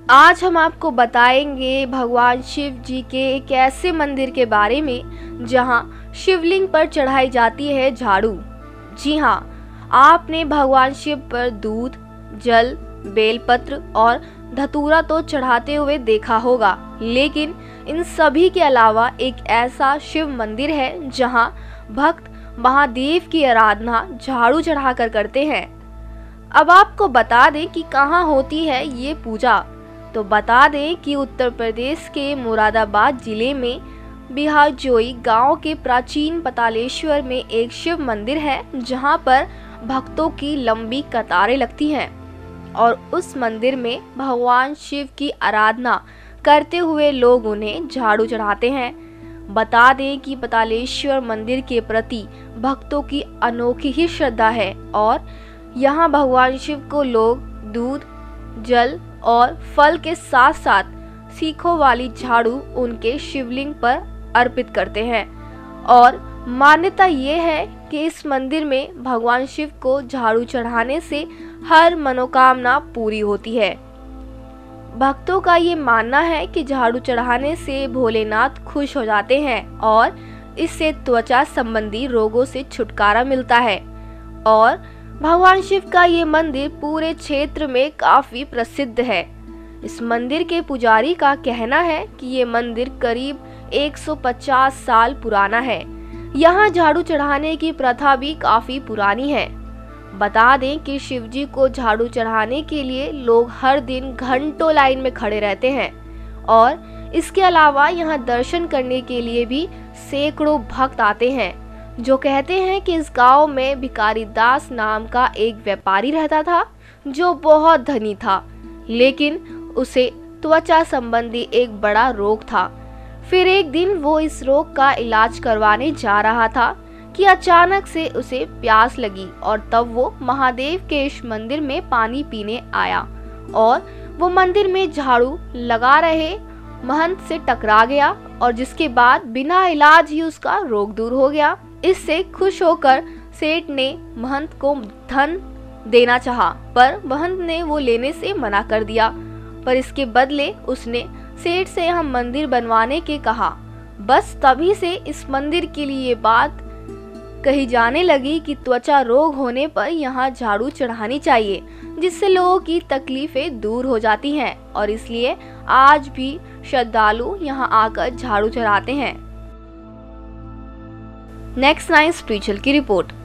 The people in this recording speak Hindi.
आज हम आपको बताएंगे भगवान शिव जी के एक ऐसे मंदिर के बारे में जहां शिवलिंग पर चढ़ाई जाती है झाड़ू। जी हां, आपने भगवान शिव पर दूध, जल, बेलपत्र और धतूरा तो चढ़ाते हुए देखा होगा, लेकिन इन सभी के अलावा एक ऐसा शिव मंदिर है जहां भक्त महादेव की आराधना झाड़ू चढ़ाकर करते हैं। अब आपको बता दें कि कहां होती है ये पूजा। तो बता दें कि उत्तर प्रदेश के मुरादाबाद जिले में बिहारजोई गांव के प्राचीन पतालेश्वर में एक शिव मंदिर है जहां पर भक्तों की लंबी कतारें लगती हैं और उस मंदिर में भगवान शिव की आराधना करते हुए लोग उन्हें झाड़ू चढ़ाते हैं। बता दें कि पतालेश्वर मंदिर के प्रति भक्तों की अनोखी ही श्रद्धा है और यहाँ भगवान शिव को लोग दूध, जल और फल के साथ साथ सीखों वाली झाड़ू उनके शिवलिंग पर अर्पित करते हैं। और मान्यता ये है कि इस मंदिर में भगवान शिव को झाड़ू चढ़ाने से हर मनोकामना पूरी होती है। भक्तों का ये मानना है कि झाड़ू चढ़ाने से भोलेनाथ खुश हो जाते हैं और इससे त्वचा संबंधी रोगों से छुटकारा मिलता है। और भगवान शिव का ये मंदिर पूरे क्षेत्र में काफी प्रसिद्ध है। इस मंदिर के पुजारी का कहना है कि ये मंदिर करीब 150 साल पुराना है। यहाँ झाड़ू चढ़ाने की प्रथा भी काफी पुरानी है। बता दें कि शिव जी को झाड़ू चढ़ाने के लिए लोग हर दिन घंटों लाइन में खड़े रहते हैं और इसके अलावा यहाँ दर्शन करने के लिए भी सैकड़ों भक्त आते हैं, जो कहते हैं कि इस गांव में भिखारी दास नाम का एक व्यापारी रहता था जो बहुत धनी था, लेकिन उसे त्वचा संबंधी एक बड़ा रोग था। फिर एक दिन वो इस रोग का इलाज करवाने जा रहा था कि अचानक से उसे प्यास लगी और तब वो महादेव के इस मंदिर में पानी पीने आया और वो मंदिर में झाड़ू लगा रहे महंत से टकरा गया और जिसके बाद बिना इलाज ही उसका रोग दूर हो गया। इससे खुश होकर सेठ ने महंत को धन देना चाहा, पर महंत ने वो लेने से मना कर दिया। पर इसके बदले उसने सेठ से यहाँ मंदिर बनवाने के कहा। बस तभी से इस मंदिर के लिए बात कही जाने लगी कि त्वचा रोग होने पर यहाँ झाड़ू चढ़ानी चाहिए, जिससे लोगों की तकलीफें दूर हो जाती हैं और इसलिए आज भी श्रद्धालु यहाँ आकर झाड़ू चढ़ाते हैं। नेक्स्ट 9 स्पिरिचुअल की रिपोर्ट।